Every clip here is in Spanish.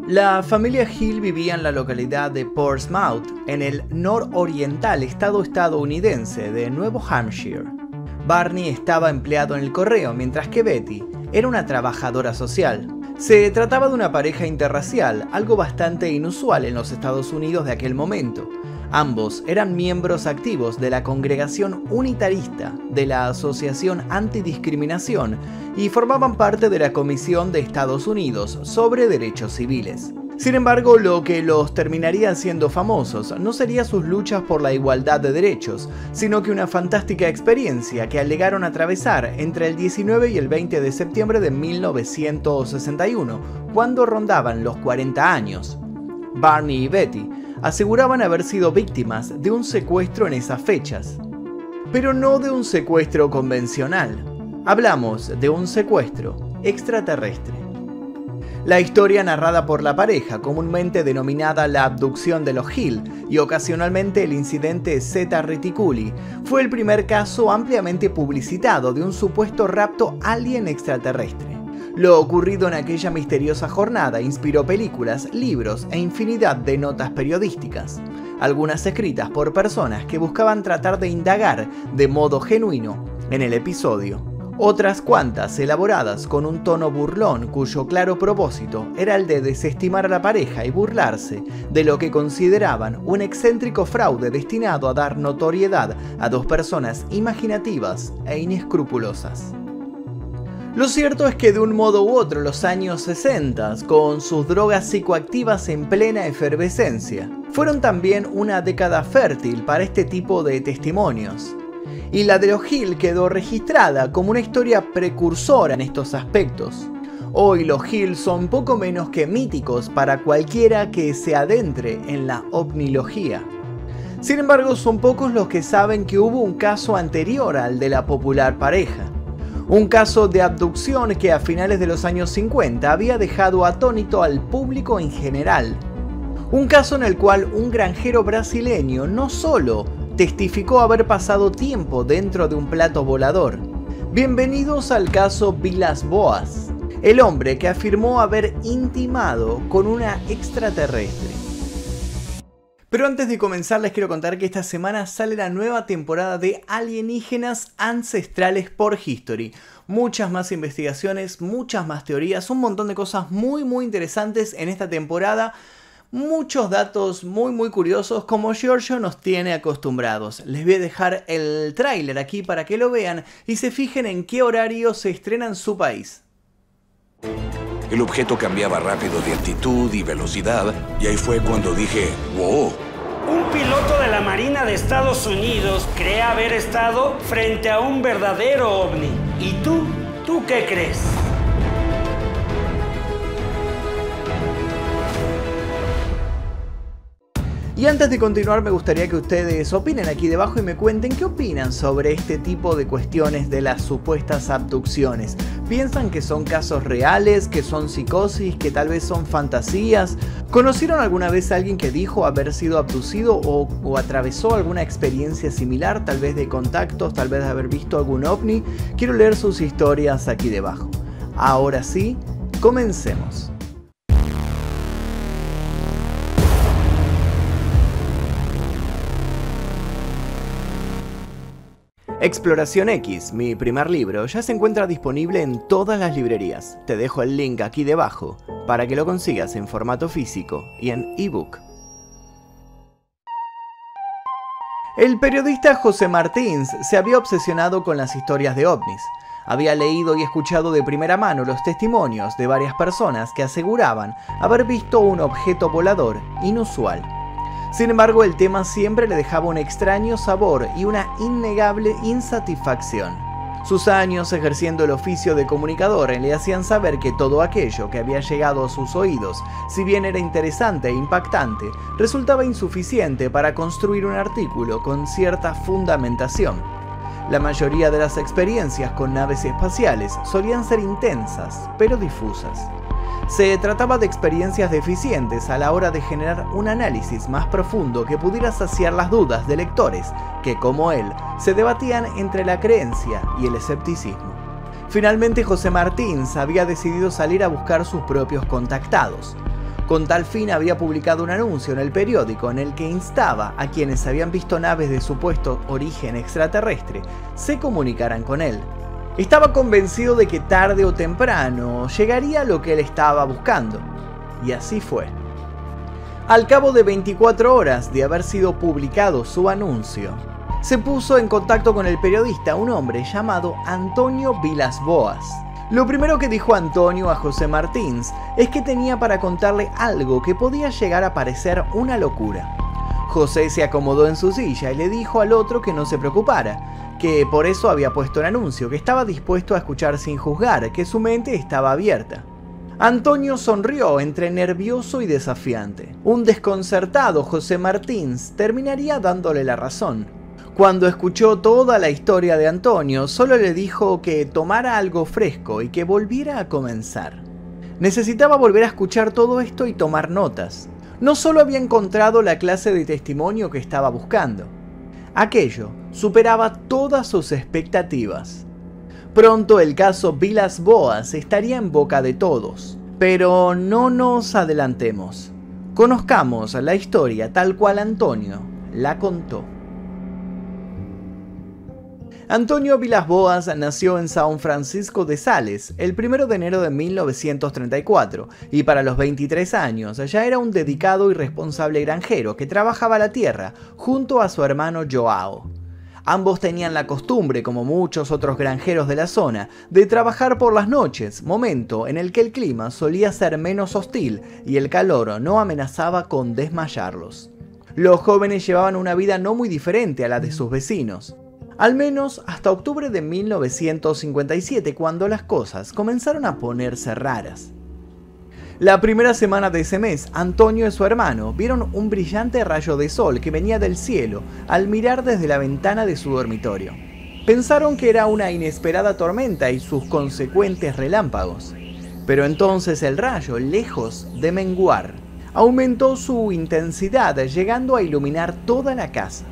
La familia Hill vivía en la localidad de Portsmouth, en el nororiental estado estadounidense de Nuevo Hampshire. Barney estaba empleado en el correo, mientras que Betty era una trabajadora social. Se trataba de una pareja interracial, algo bastante inusual en los Estados Unidos de aquel momento. Ambos eran miembros activos de la Congregación Unitarista de la Asociación Antidiscriminación y formaban parte de la Comisión de Estados Unidos sobre Derechos Civiles. Sin embargo, lo que los terminaría haciendo famosos no sería sus luchas por la igualdad de derechos, sino que una fantástica experiencia que alegaron atravesar entre el 19 y el 20 de septiembre de 1961, cuando rondaban los 40 años. Barney y Betty aseguraban haber sido víctimas de un secuestro en esas fechas, pero no de un secuestro convencional. Hablamos de un secuestro extraterrestre. La historia narrada por la pareja, comúnmente denominada la abducción de los Hill y ocasionalmente el incidente Zeta Reticuli, fue el primer caso ampliamente publicitado de un supuesto rapto alien extraterrestre. Lo ocurrido en aquella misteriosa jornada inspiró películas, libros e infinidad de notas periodísticas, algunas escritas por personas que buscaban tratar de indagar de modo genuino en el episodio. Otras cuantas elaboradas con un tono burlón cuyo claro propósito era el de desestimar a la pareja y burlarse de lo que consideraban un excéntrico fraude destinado a dar notoriedad a dos personas imaginativas e inescrupulosas. Lo cierto es que de un modo u otro los años 60, con sus drogas psicoactivas en plena efervescencia, fueron también una década fértil para este tipo de testimonios. Y la de los Hill quedó registrada como una historia precursora en estos aspectos. Hoy los Hill son poco menos que míticos para cualquiera que se adentre en la ovnilogía. Sin embargo, son pocos los que saben que hubo un caso anterior al de la popular pareja. Un caso de abducción que a finales de los años 50 había dejado atónito al público en general. Un caso en el cual un granjero brasileño no solo testificó haber pasado tiempo dentro de un plato volador. Bienvenidos al caso Vilas Boas, el hombre que afirmó haber intimado con una extraterrestre. Pero antes de comenzar les quiero contar que esta semana sale la nueva temporada de Alienígenas Ancestrales por History. Muchas más investigaciones, muchas más teorías, un montón de cosas muy interesantes en esta temporada. Muchos datos muy curiosos como Giorgio nos tiene acostumbrados. Les voy a dejar el tráiler aquí para que lo vean y se fijen en qué horario se estrena en su país. El objeto cambiaba rápido de altitud y velocidad y ahí fue cuando dije, ¡wow! Un piloto de la Marina de Estados Unidos cree haber estado frente a un verdadero ovni. ¿Y tú? ¿Tú qué crees? Y antes de continuar me gustaría que ustedes opinen aquí debajo y me cuenten qué opinan sobre este tipo de cuestiones de las supuestas abducciones. ¿Piensan que son casos reales, que son psicosis, que tal vez son fantasías? ¿Conocieron alguna vez a alguien que dijo haber sido abducido o atravesó alguna experiencia similar, tal vez de contactos, tal vez de haber visto algún ovni? Quiero leer sus historias aquí debajo. Ahora sí, comencemos. Exploración X, mi primer libro, ya se encuentra disponible en todas las librerías. Te dejo el link aquí debajo para que lo consigas en formato físico y en ebook. El periodista José Martins se había obsesionado con las historias de ovnis. Había leído y escuchado de primera mano los testimonios de varias personas que aseguraban haber visto un objeto volador inusual. Sin embargo, el tema siempre le dejaba un extraño sabor y una innegable insatisfacción. Sus años ejerciendo el oficio de comunicador le hacían saber que todo aquello que había llegado a sus oídos, si bien era interesante e impactante, resultaba insuficiente para construir un artículo con cierta fundamentación. La mayoría de las experiencias con naves espaciales solían ser intensas, pero difusas. Se trataba de experiencias deficientes a la hora de generar un análisis más profundo que pudiera saciar las dudas de lectores que, como él, se debatían entre la creencia y el escepticismo. Finalmente José Martins había decidido salir a buscar sus propios contactados. Con tal fin había publicado un anuncio en el periódico en el que instaba a quienes habían visto naves de supuesto origen extraterrestre se comunicaran con él. Estaba convencido de que tarde o temprano llegaría lo que él estaba buscando. Y así fue. Al cabo de 24 horas de haber sido publicado su anuncio, se puso en contacto con el periodista, un hombre llamado Antonio Villas-Boas. Lo primero que dijo Antonio a José Martins es que tenía para contarle algo que podía llegar a parecer una locura. José se acomodó en su silla y le dijo al otro que no se preocupara, que por eso había puesto el anuncio, que estaba dispuesto a escuchar sin juzgar, que su mente estaba abierta. Antonio sonrió entre nervioso y desafiante. Un desconcertado José Martins terminaría dándole la razón. Cuando escuchó toda la historia de Antonio, solo le dijo que tomara algo fresco y que volviera a comenzar. Necesitaba volver a escuchar todo esto y tomar notas. No solo había encontrado la clase de testimonio que estaba buscando. Aquello superaba todas sus expectativas. Pronto el caso Villas-Boas estaría en boca de todos. Pero no nos adelantemos. Conozcamos la historia tal cual Antonio la contó. Antonio Villas-Boas nació en São Francisco de Sales el 1 de enero de 1934 y para los 23 años ya era un dedicado y responsable granjero que trabajaba la tierra junto a su hermano Joao. Ambos tenían la costumbre, como muchos otros granjeros de la zona, de trabajar por las noches, momento en el que el clima solía ser menos hostil y el calor no amenazaba con desmayarlos. Los jóvenes llevaban una vida no muy diferente a la de sus vecinos. Al menos hasta octubre de 1957, cuando las cosas comenzaron a ponerse raras. La primera semana de ese mes, Antonio y su hermano vieron un brillante rayo de sol que venía del cielo al mirar desde la ventana de su dormitorio. Pensaron que era una inesperada tormenta y sus consecuentes relámpagos. Pero entonces el rayo, lejos de menguar, aumentó su intensidad, llegando a iluminar toda la casa.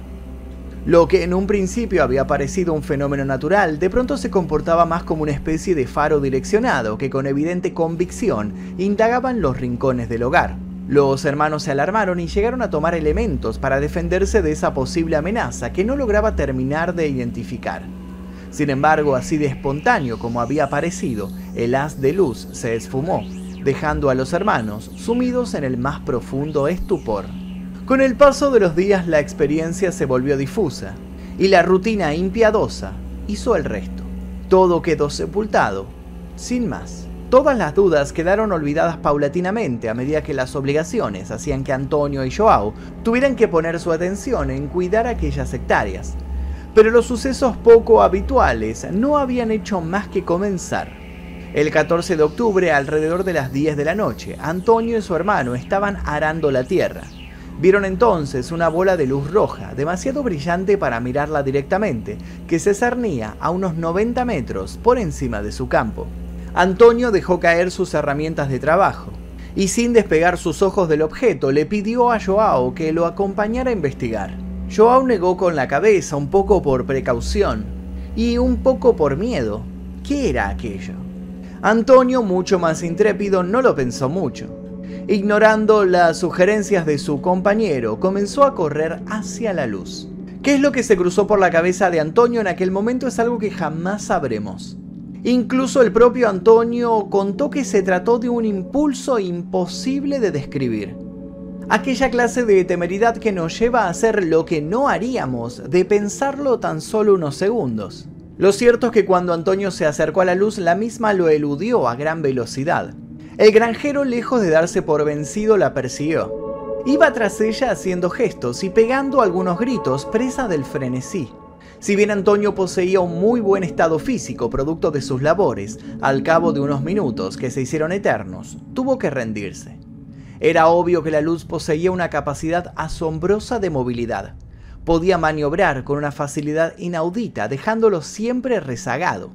Lo que en un principio había parecido un fenómeno natural, de pronto se comportaba más como una especie de faro direccionado que con evidente convicción indagaba en los rincones del hogar. Los hermanos se alarmaron y llegaron a tomar elementos para defenderse de esa posible amenaza que no lograba terminar de identificar. Sin embargo, así de espontáneo como había parecido, el haz de luz se esfumó, dejando a los hermanos sumidos en el más profundo estupor. Con el paso de los días la experiencia se volvió difusa y la rutina impiedosa hizo el resto. Todo quedó sepultado, sin más. Todas las dudas quedaron olvidadas paulatinamente a medida que las obligaciones hacían que Antonio y Joao tuvieran que poner su atención en cuidar aquellas hectáreas. Pero los sucesos poco habituales no habían hecho más que comenzar. El 14 de octubre, alrededor de las 10 de la noche, Antonio y su hermano estaban arando la tierra. Vieron entonces una bola de luz roja, demasiado brillante para mirarla directamente, que se cernía a unos 90 metros por encima de su campo. Antonio dejó caer sus herramientas de trabajo y sin despegar sus ojos del objeto le pidió a Joao que lo acompañara a investigar. Joao negó con la cabeza, un poco por precaución y un poco por miedo. ¿Qué era aquello? Antonio, mucho más intrépido, no lo pensó mucho. Ignorando las sugerencias de su compañero, comenzó a correr hacia la luz. ¿Qué es lo que se cruzó por la cabeza de Antonio en aquel momento? Es algo que jamás sabremos. Incluso el propio Antonio contó que se trató de un impulso imposible de describir. Aquella clase de temeridad que nos lleva a hacer lo que no haríamos de pensarlo tan solo unos segundos. Lo cierto es que cuando Antonio se acercó a la luz, la misma lo eludió a gran velocidad. El granjero, lejos de darse por vencido, la persiguió. Iba tras ella haciendo gestos y pegando algunos gritos, presa del frenesí. Si bien Antonio poseía un muy buen estado físico producto de sus labores, al cabo de unos minutos que se hicieron eternos, tuvo que rendirse. Era obvio que la luz poseía una capacidad asombrosa de movilidad. Podía maniobrar con una facilidad inaudita, dejándolo siempre rezagado.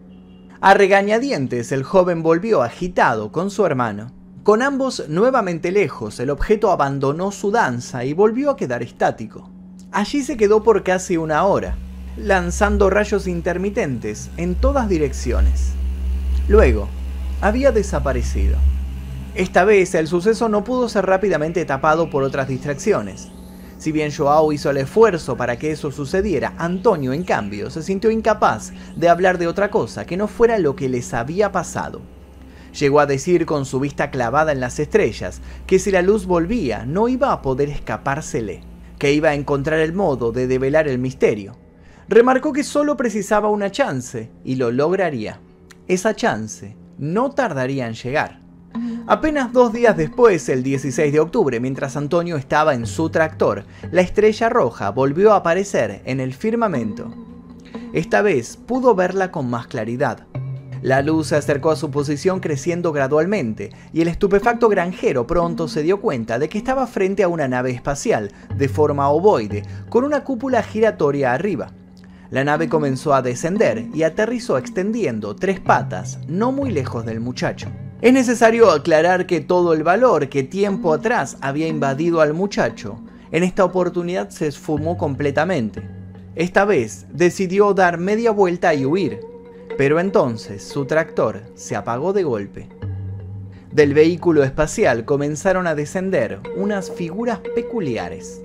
A regañadientes, el joven volvió agitado con su hermano. Con ambos nuevamente lejos, el objeto abandonó su danza y volvió a quedar estático. Allí se quedó por casi una hora, lanzando rayos intermitentes en todas direcciones. Luego, había desaparecido. Esta vez el suceso no pudo ser rápidamente tapado por otras distracciones. Si bien João hizo el esfuerzo para que eso sucediera, Antonio, en cambio, se sintió incapaz de hablar de otra cosa que no fuera lo que les había pasado. Llegó a decir con su vista clavada en las estrellas que si la luz volvía no iba a poder escapársele, que iba a encontrar el modo de develar el misterio. Remarcó que solo precisaba una chance y lo lograría. Esa chance no tardaría en llegar. Apenas 2 días después, el 16 de octubre, mientras Antonio estaba en su tractor, la estrella roja volvió a aparecer en el firmamento. Esta vez pudo verla con más claridad. La luz se acercó a su posición creciendo gradualmente, y el estupefacto granjero pronto se dio cuenta de que estaba frente a una nave espacial, de forma ovoide, con una cúpula giratoria arriba. La nave comenzó a descender y aterrizó extendiendo 3 patas, no muy lejos del muchacho. Es necesario aclarar que todo el valor que tiempo atrás había invadido al muchacho, en esta oportunidad se esfumó completamente. Esta vez decidió dar media vuelta y huir, pero entonces su tractor se apagó de golpe. Del vehículo espacial comenzaron a descender unas figuras peculiares.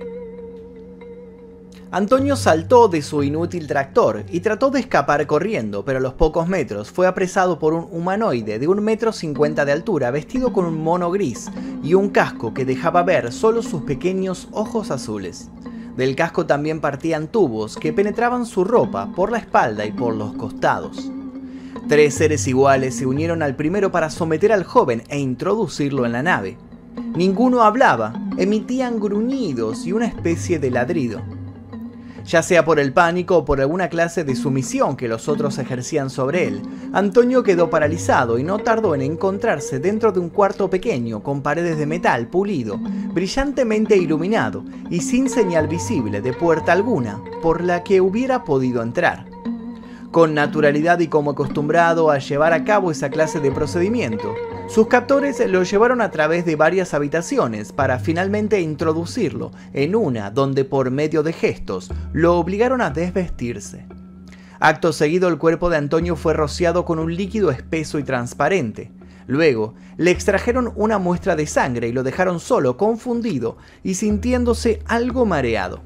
Antonio saltó de su inútil tractor y trató de escapar corriendo, pero a los pocos metros fue apresado por un humanoide de 1,50 m de altura vestido con un mono gris y un casco que dejaba ver solo sus pequeños ojos azules. Del casco también partían tubos que penetraban su ropa por la espalda y por los costados. 3 seres iguales se unieron al primero para someter al joven e introducirlo en la nave. Ninguno hablaba, emitían gruñidos y una especie de ladrido. Ya sea por el pánico o por alguna clase de sumisión que los otros ejercían sobre él, Antonio quedó paralizado y no tardó en encontrarse dentro de un cuarto pequeño con paredes de metal pulido, brillantemente iluminado y sin señal visible de puerta alguna por la que hubiera podido entrar. Con naturalidad y como acostumbrado a llevar a cabo esa clase de procedimiento, sus captores lo llevaron a través de varias habitaciones para finalmente introducirlo en una donde por medio de gestos lo obligaron a desvestirse. Acto seguido el cuerpo de Antonio fue rociado con un líquido espeso y transparente. Luego le extrajeron una muestra de sangre y lo dejaron solo, confundido y sintiéndose algo mareado.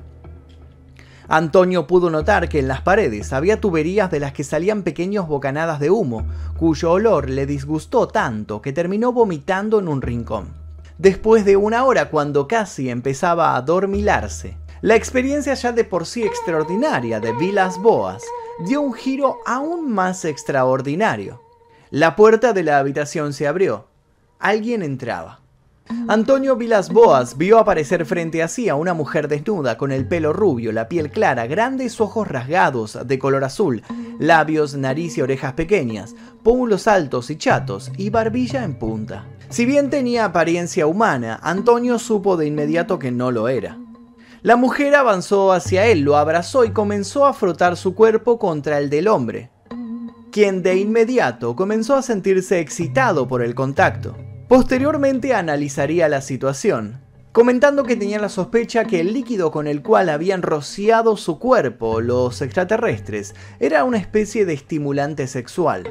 Antonio pudo notar que en las paredes había tuberías de las que salían pequeñas bocanadas de humo, cuyo olor le disgustó tanto que terminó vomitando en un rincón. Después de 1 hora, cuando casi empezaba a adormilarse, la experiencia ya de por sí extraordinaria de Vilas Boas dio un giro aún más extraordinario. La puerta de la habitación se abrió. Alguien entraba. Antonio Vilas Boas vio aparecer frente a sí a una mujer desnuda con el pelo rubio, la piel clara, grandes ojos rasgados de color azul, labios, nariz y orejas pequeñas, pómulos altos y chatos y barbilla en punta. Si bien tenía apariencia humana, Antonio supo de inmediato que no lo era. La mujer avanzó hacia él, lo abrazó y comenzó a frotar su cuerpo contra el del hombre, quien de inmediato comenzó a sentirse excitado por el contacto. Posteriormente analizaría la situación, comentando que tenía la sospecha que el líquido con el cual habían rociado su cuerpo los extraterrestres era una especie de estimulante sexual.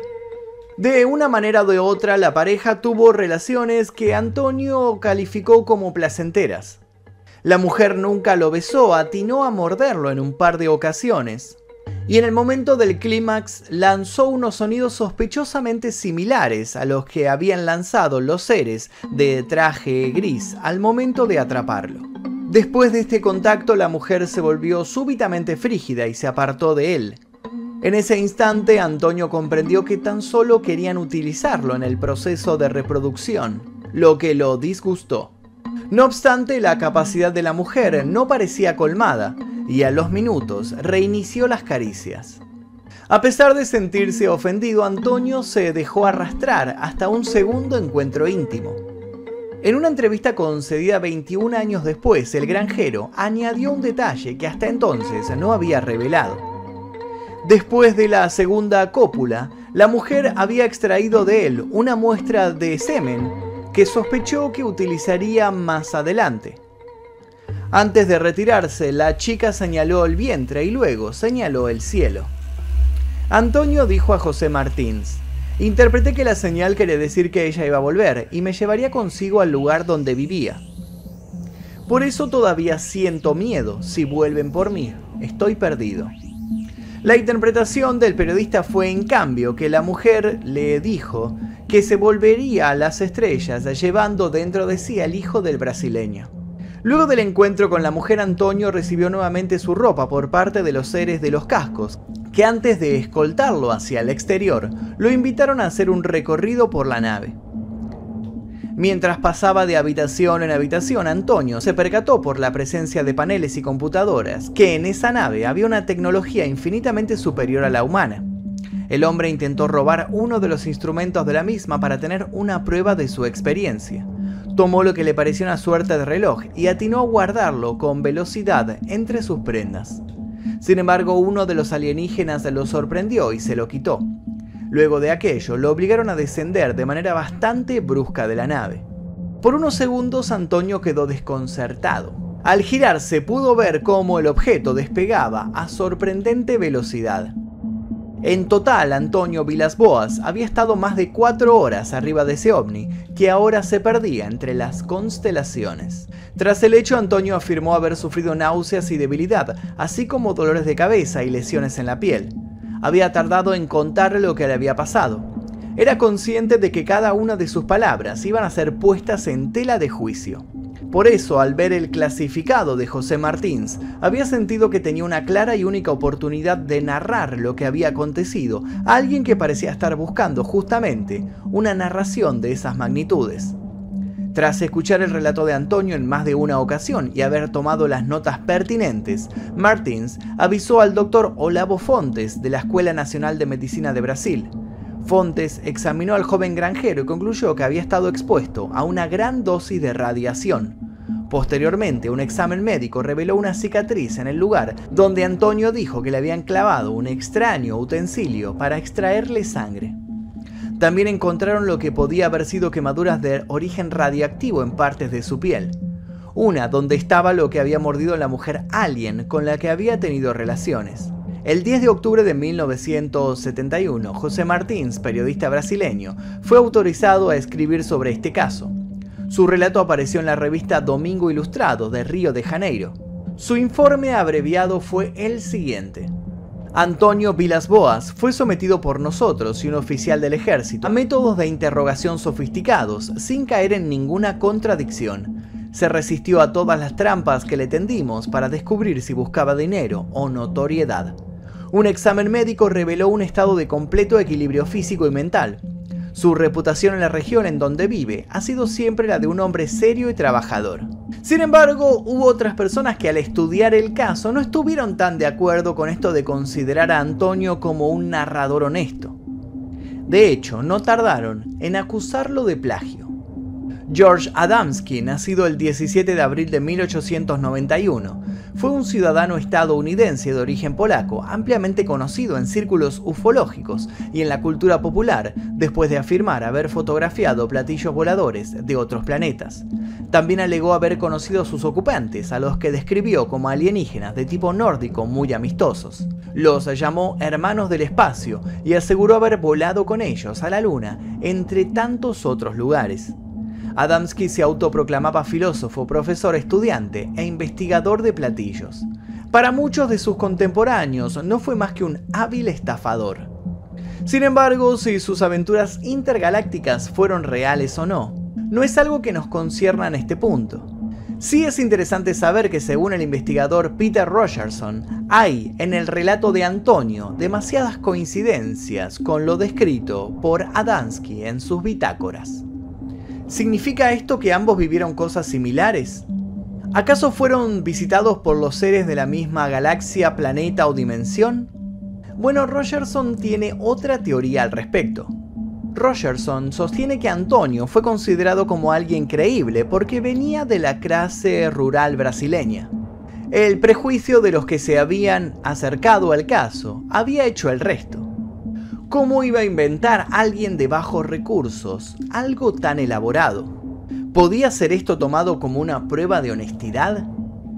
De una manera o de otra, la pareja tuvo relaciones que Antonio calificó como placenteras. La mujer nunca lo besó, atinó a morderlo en un par de ocasiones. Y en el momento del clímax lanzó unos sonidos sospechosamente similares a los que habían lanzado los seres de traje gris al momento de atraparlo. Después de este contacto, la mujer se volvió súbitamente frígida y se apartó de él. En ese instante, Antonio comprendió que tan solo querían utilizarlo en el proceso de reproducción, lo que lo disgustó. No obstante, la capacidad de la mujer no parecía colmada, y a los minutos reinició las caricias. A pesar de sentirse ofendido, Antonio se dejó arrastrar hasta un segundo encuentro íntimo. En una entrevista concedida 21 años después, el granjero añadió un detalle que hasta entonces no había revelado. Después de la segunda cópula, la mujer había extraído de él una muestra de semen que sospechó que utilizaría más adelante. Antes de retirarse, la chica señaló el vientre y luego señaló el cielo. Antonio dijo a José Martins: Interpreté que la señal quería decir que ella iba a volver y me llevaría consigo al lugar donde vivía. Por eso todavía siento miedo si vuelven por mí. Estoy perdido. La interpretación del periodista fue, en cambio, que la mujer le dijo que se volvería a las estrellas llevando dentro de sí al hijo del brasileño. Luego del encuentro con la mujer, Antonio recibió nuevamente su ropa por parte de los seres de los cascos, que antes de escoltarlo hacia el exterior, lo invitaron a hacer un recorrido por la nave. Mientras pasaba de habitación en habitación, Antonio se percató por la presencia de paneles y computadoras que en esa nave había una tecnología infinitamente superior a la humana. El hombre intentó robar uno de los instrumentos de la misma para tener una prueba de su experiencia. Tomó lo que le pareció una suerte de reloj y atinó a guardarlo con velocidad entre sus prendas. Sin embargo, uno de los alienígenas lo sorprendió y se lo quitó. Luego de aquello, lo obligaron a descender de manera bastante brusca de la nave. Por unos segundos, Antonio quedó desconcertado. Al girarse, pudo ver cómo el objeto despegaba a sorprendente velocidad. En total, Antonio Villas-Boas había estado más de 4 horas arriba de ese ovni, que ahora se perdía entre las constelaciones. Tras el hecho, Antonio afirmó haber sufrido náuseas y debilidad, así como dolores de cabeza y lesiones en la piel. Había tardado en contar lo que le había pasado. Era consciente de que cada una de sus palabras iban a ser puestas en tela de juicio. Por eso, al ver el clasificado de José Martins, había sentido que tenía una clara y única oportunidad de narrar lo que había acontecido a alguien que parecía estar buscando justamente una narración de esas magnitudes. Tras escuchar el relato de Antonio en más de una ocasión y haber tomado las notas pertinentes, Martins avisó al doctor Olavo Fontes de la Escuela Nacional de Medicina de Brasil. Fontes examinó al joven granjero y concluyó que había estado expuesto a una gran dosis de radiación. Posteriormente, un examen médico reveló una cicatriz en el lugar donde Antonio dijo que le habían clavado un extraño utensilio para extraerle sangre. También encontraron lo que podía haber sido quemaduras de origen radiactivo en partes de su piel. Una donde estaba lo que había mordido la mujer alien con la que había tenido relaciones. El 10 de octubre de 1971, José Martins, periodista brasileño, fue autorizado a escribir sobre este caso. Su relato apareció en la revista Domingo Ilustrado de Río de Janeiro. Su informe abreviado fue el siguiente. Antonio Villas-Boas fue sometido por nosotros y un oficial del ejército a métodos de interrogación sofisticados sin caer en ninguna contradicción. Se resistió a todas las trampas que le tendimos para descubrir si buscaba dinero o notoriedad. Un examen médico reveló un estado de completo equilibrio físico y mental. Su reputación en la región en donde vive ha sido siempre la de un hombre serio y trabajador. Sin embargo, hubo otras personas que al estudiar el caso no estuvieron tan de acuerdo con esto de considerar a Antonio como un narrador honesto. De hecho, no tardaron en acusarlo de plagio. George Adamski, nacido el 17 de abril de 1891, fue un ciudadano estadounidense de origen polaco, ampliamente conocido en círculos ufológicos y en la cultura popular, después de afirmar haber fotografiado platillos voladores de otros planetas. También alegó haber conocido a sus ocupantes, a los que describió como alienígenas de tipo nórdico muy amistosos. Los llamó hermanos del espacio y aseguró haber volado con ellos a la luna, entre tantos otros lugares. Adamski se autoproclamaba filósofo, profesor, estudiante e investigador de platillos. Para muchos de sus contemporáneos no fue más que un hábil estafador. Sin embargo, si sus aventuras intergalácticas fueron reales o no, no es algo que nos concierna en este punto. Sí es interesante saber que, según el investigador Peter Rogerson, hay en el relato de Antonio demasiadas coincidencias con lo descrito por Adamski en sus bitácoras. ¿Significa esto que ambos vivieron cosas similares? ¿Acaso fueron visitados por los seres de la misma galaxia, planeta o dimensión? Bueno, Rogerson tiene otra teoría al respecto. Rogerson sostiene que Antonio fue considerado como alguien creíble porque venía de la clase rural brasileña. El prejuicio de los que se habían acercado al caso había hecho el resto. ¿Cómo iba a inventar alguien de bajos recursos algo tan elaborado? ¿Podía ser esto tomado como una prueba de honestidad?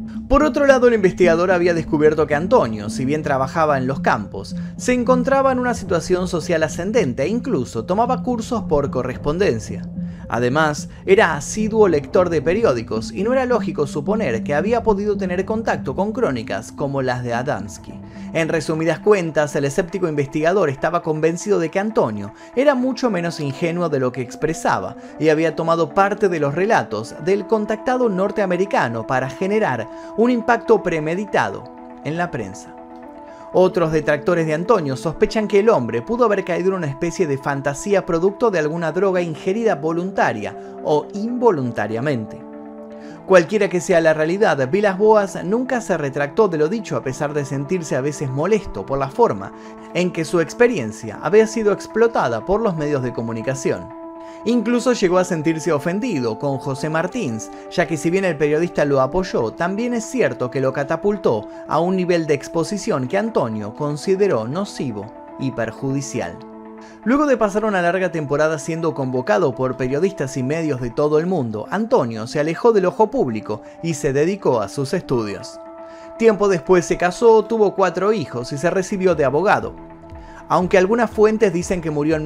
Por otro lado, el investigador había descubierto que Antonio, si bien trabajaba en los campos, se encontraba en una situación social ascendente e incluso tomaba cursos por correspondencia. Además, era asiduo lector de periódicos y no era lógico suponer que había podido tener contacto con crónicas como las de Adamski. En resumidas cuentas, el escéptico investigador estaba convencido de que Antonio era mucho menos ingenuo de lo que expresaba y había tomado parte de los relatos del contactado norteamericano para generar un impacto premeditado en la prensa. Otros detractores de Antonio sospechan que el hombre pudo haber caído en una especie de fantasía producto de alguna droga ingerida voluntaria o involuntariamente. Cualquiera que sea la realidad, Villas-Boas nunca se retractó de lo dicho a pesar de sentirse a veces molesto por la forma en que su experiencia había sido explotada por los medios de comunicación. Incluso llegó a sentirse ofendido con José Martins, ya que si bien el periodista lo apoyó, también es cierto que lo catapultó a un nivel de exposición que Antonio consideró nocivo y perjudicial. Luego de pasar una larga temporada siendo convocado por periodistas y medios de todo el mundo, Antonio se alejó del ojo público y se dedicó a sus estudios. Tiempo después se casó, tuvo 4 hijos y se recibió de abogado. Aunque algunas fuentes dicen que murió en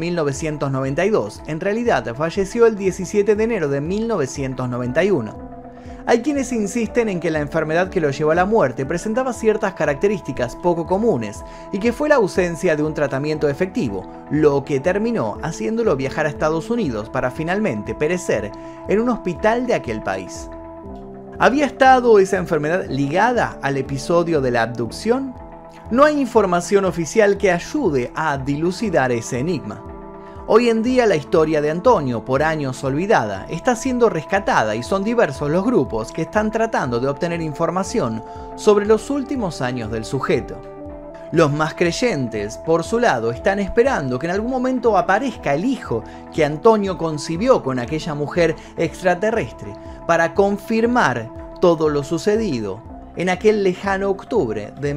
1992, en realidad falleció el 17 de enero de 1991. Hay quienes insisten en que la enfermedad que lo llevó a la muerte presentaba ciertas características poco comunes y que fue la ausencia de un tratamiento efectivo, lo que terminó haciéndolo viajar a Estados Unidos para finalmente perecer en un hospital de aquel país. ¿Había estado esa enfermedad ligada al episodio de la abducción? No hay información oficial que ayude a dilucidar ese enigma. Hoy en día la historia de Antonio, por años olvidada, está siendo rescatada y son diversos los grupos que están tratando de obtener información sobre los últimos años del sujeto. Los más creyentes, por su lado, están esperando que en algún momento aparezca el hijo que Antonio concibió con aquella mujer extraterrestre para confirmar todo lo sucedido en aquel lejano octubre de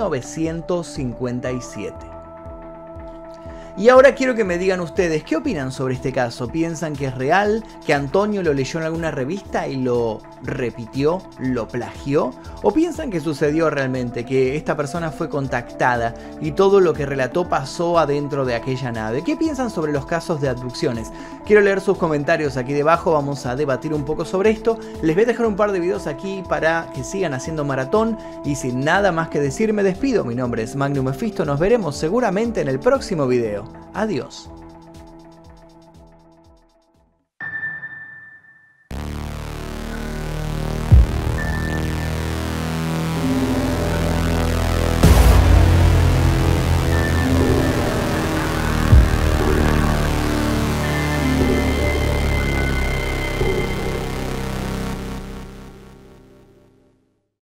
1957. Y ahora quiero que me digan ustedes, ¿qué opinan sobre este caso? ¿Piensan que es real? ¿Que Antonio lo leyó en alguna revista y lo repitió, lo plagió? ¿O piensan que sucedió realmente, que esta persona fue contactada y todo lo que relató pasó adentro de aquella nave? ¿Qué piensan sobre los casos de abducciones? Quiero leer sus comentarios aquí debajo, vamos a debatir un poco sobre esto. Les voy a dejar un par de videos aquí para que sigan haciendo maratón y sin nada más que decir me despido. Mi nombre es Magnum Mephisto, nos veremos seguramente en el próximo video. Adiós.